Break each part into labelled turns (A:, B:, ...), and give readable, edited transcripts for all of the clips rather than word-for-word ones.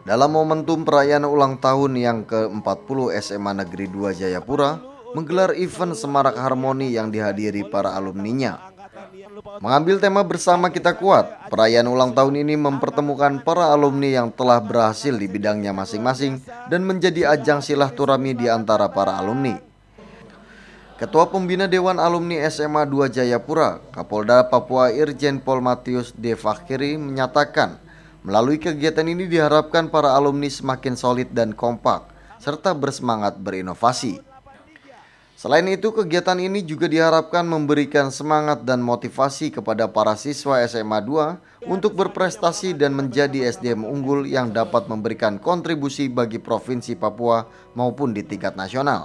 A: Dalam momentum perayaan ulang tahun yang ke-40 SMA Negeri 2 Jayapura menggelar event Semarak Harmoni yang dihadiri para alumninya. Mengambil tema Bersama Kita Kuat, perayaan ulang tahun ini mempertemukan para alumni yang telah berhasil di bidangnya masing-masing dan menjadi ajang silaturahmi di antara para alumni. Ketua Pembina Dewan Alumni SMA 2 Jayapura, Kapolda Papua Irjen Pol Matius D. Fakhiri menyatakan, melalui kegiatan ini diharapkan para alumni semakin solid dan kompak, serta bersemangat berinovasi. Selain itu, kegiatan ini juga diharapkan memberikan semangat dan motivasi kepada para siswa SMA 2 untuk berprestasi dan menjadi SDM unggul yang dapat memberikan kontribusi bagi Provinsi Papua maupun di tingkat nasional.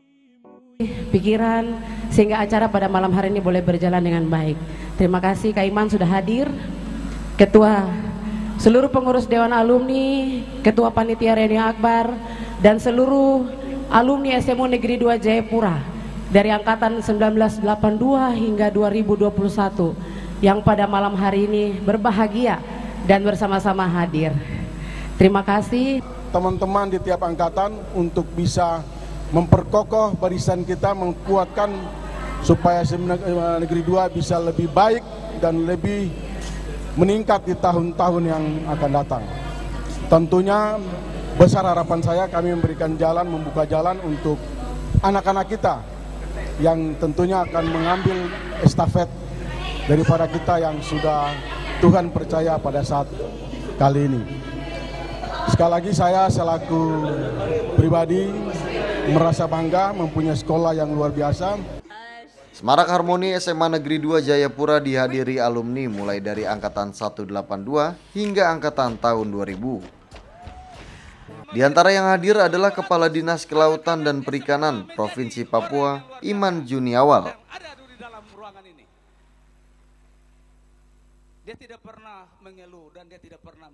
B: Pikiran sehingga acara pada malam hari ini boleh berjalan dengan baik. Terima kasih Kak Iman sudah hadir, Ketua seluruh pengurus Dewan Alumni, Ketua Panitia Reni Akbar, dan seluruh alumni SMU Negeri 2 Jayapura dari angkatan 1982 hingga 2021 yang pada malam hari ini berbahagia dan bersama-sama hadir. Terima kasih
C: teman-teman di tiap angkatan untuk bisa memperkokoh barisan kita, menguatkan supaya SMU Negeri 2 bisa lebih baik dan lebih meningkat di tahun-tahun yang akan datang. Tentunya besar harapan saya kami memberikan jalan, membuka jalan untuk anak-anak kita yang tentunya akan mengambil estafet daripada kita yang sudah Tuhan percaya pada saat kali ini. Sekali lagi saya selaku pribadi merasa bangga mempunyai sekolah yang luar biasa.
A: Semarak Harmoni SMA Negeri 2 Jayapura dihadiri alumni mulai dari angkatan 182 hingga angkatan tahun 2000. Di antara yang hadir adalah Kepala Dinas Kelautan dan Perikanan Provinsi Papua, Iman Juniawal.
D: Dia tidak pernah mengeluh dan dia tidak pernah